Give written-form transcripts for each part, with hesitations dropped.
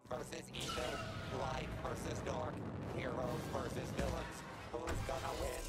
versus evil, light versus dark, heroes versus villains. Who's gonna win?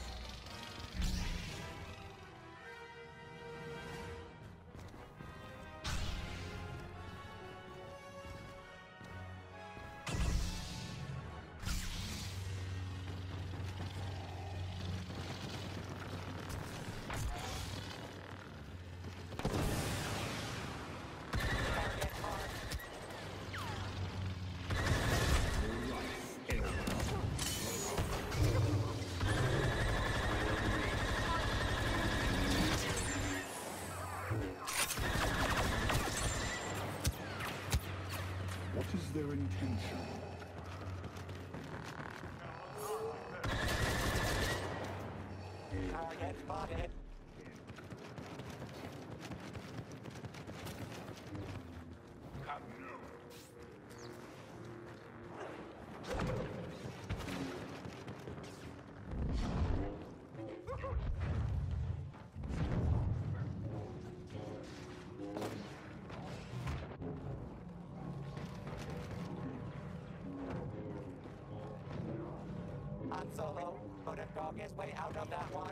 What is their intention? Target spotted. Han Solo couldn't dog his way out of that one.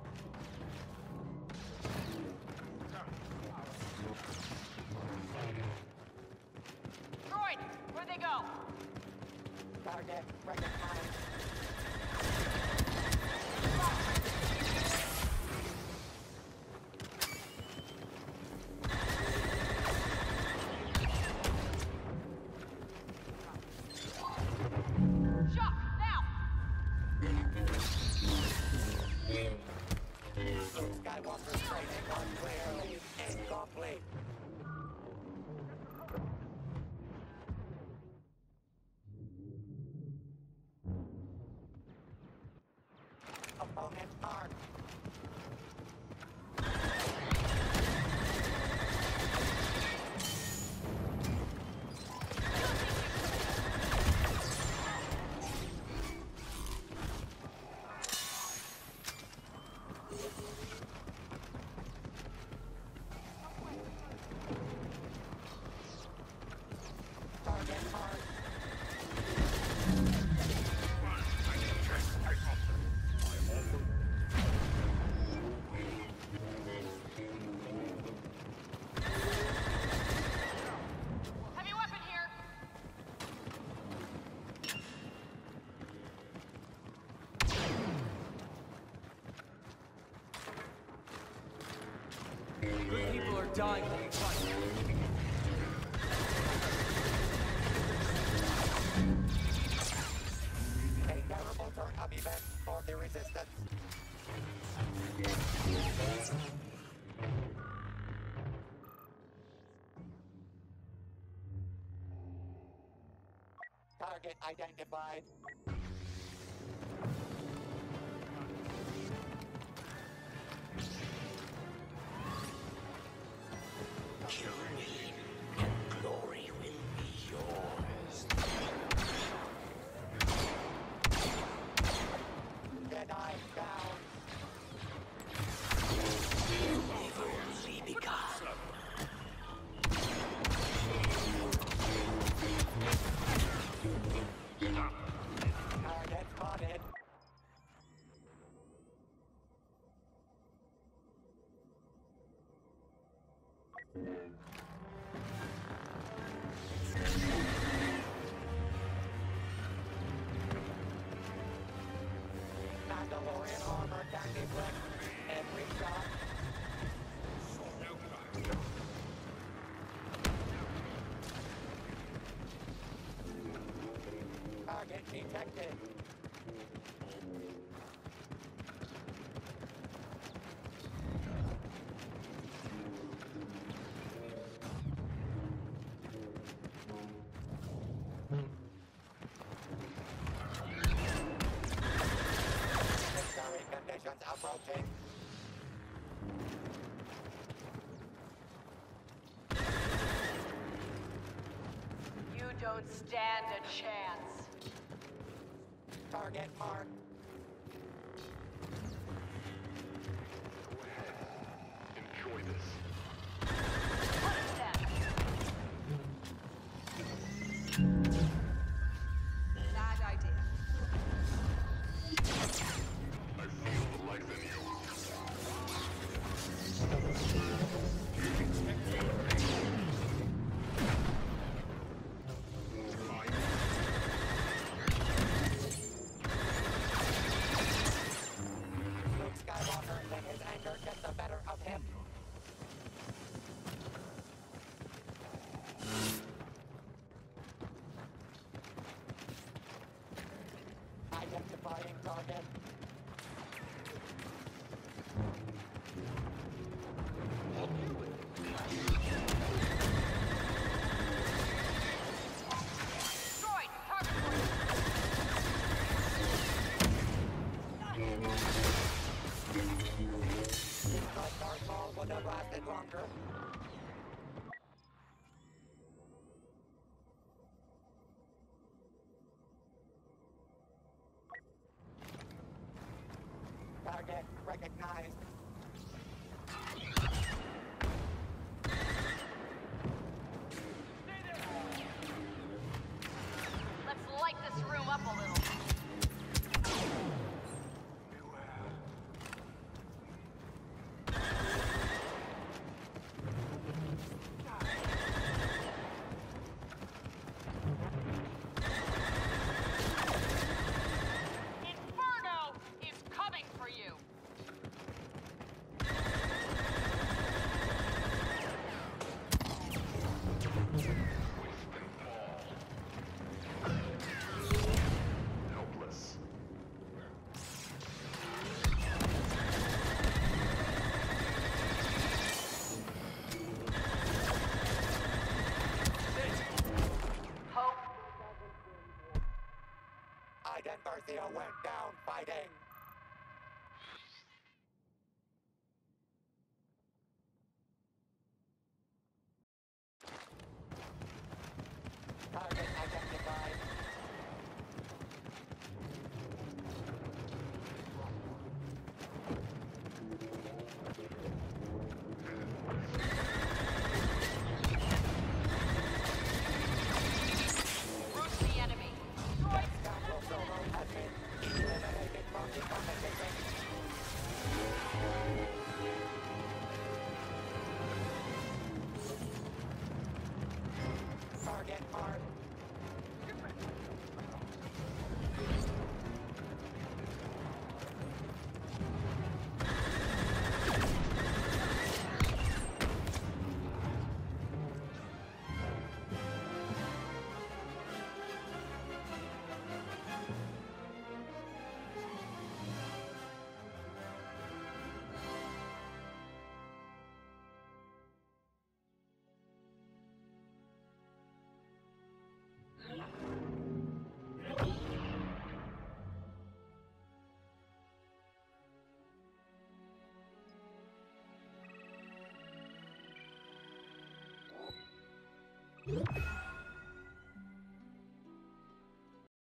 Droid, where'd they go? Target recognized. Shock, now! Skywalker's training was clearly incomplete. Opponent marked. Target marked. Heavy weapon here! Good people are dying while we fight. A terrible turn of events for the resistance. Target identified. Kill me, and glory will be yours. Jedi down. They've only begun. Target spotted. Mandalorian armor can deflect every shot. Target detected. Necessary conditions approaching. You don't stand a chance. Target marked. Enjoy this. Punish them! Bad idea. I feel the life in you. Luke Skywalker let his anger get the better of him. Identifying target. Droid, target point. But Darth Maul would have lasted longer. Target recognized. Let's light this room up a little. Inferno is coming for you. Helpless. Hope. Iden Garcia went down fighting. Target identified. Root the enemy. Droid, Scoundrel Solo has been eliminated from the competition. Target marked. You